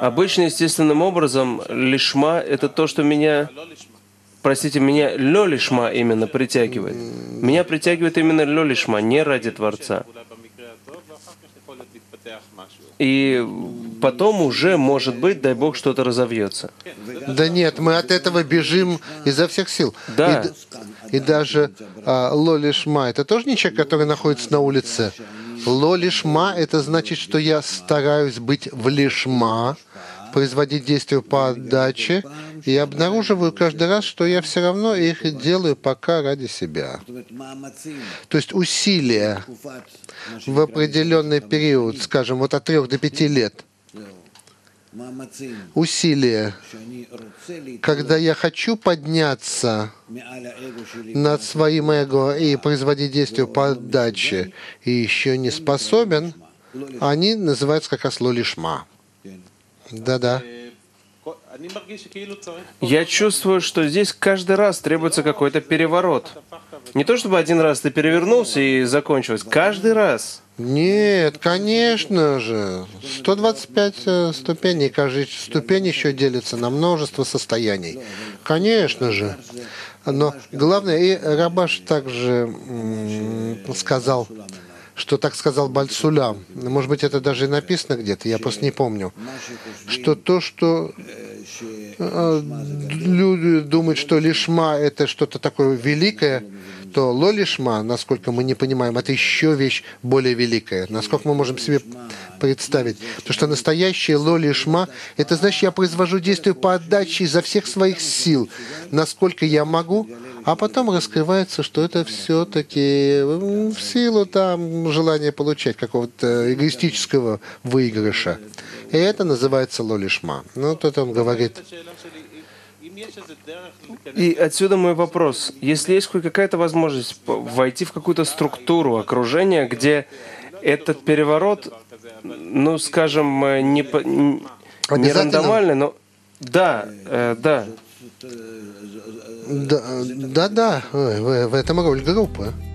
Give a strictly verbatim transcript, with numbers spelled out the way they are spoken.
Обычно, естественным образом, лишма — это то, что меня, простите, меня лё лишма именно притягивает. Меня притягивает именно лё лишма, не ради Творца. И потом уже, может быть, дай Бог, что-то разовьется. Да нет, мы от этого бежим изо всех сил. Да. И, и даже а, ло лишма — это тоже не человек, который находится на улице. Ло лишма — это значит, что я стараюсь быть в лишма, производить действия по отдаче, и обнаруживаю каждый раз, что я все равно их делаю пока ради себя. То есть усилия в определенный период, скажем, вот от трех до пяти лет, усилия, когда я хочу подняться над своим эго и производить действия по отдаче, и еще не способен, они называются как раз ло лишма. Да-да. Я чувствую, что здесь каждый раз требуется какой-то переворот. Не то чтобы один раз ты перевернулся и закончилось. Каждый раз. Нет, конечно же. сто двадцать пять ступеней. Каждая ступень еще делится на множество состояний. Конечно же. Но главное, и Рабаш также сказал, что так сказал Бальсулям. Может быть, это даже и написано где-то, я просто не помню. Что то, что люди думают, что лишма — это что-то такое великое, то ло лишма, насколько мы не понимаем, это еще вещь более великая. Насколько мы можем себе представить. Потому что настоящее ло лишма — это значит, я произвожу действие по отдаче изо всех своих сил, насколько я могу, а потом раскрывается, что это все-таки в силу там желания получать какого-то эгоистического выигрыша. И это называется ло лишма. Ну, тут он говорит. И отсюда мой вопрос. Если есть хоть какая-то возможность войти в какую-то структуру окружения, где этот переворот, ну, скажем, не, не рандомальный, но... Да, э, да. Да, да, да, в, в этом роль группы.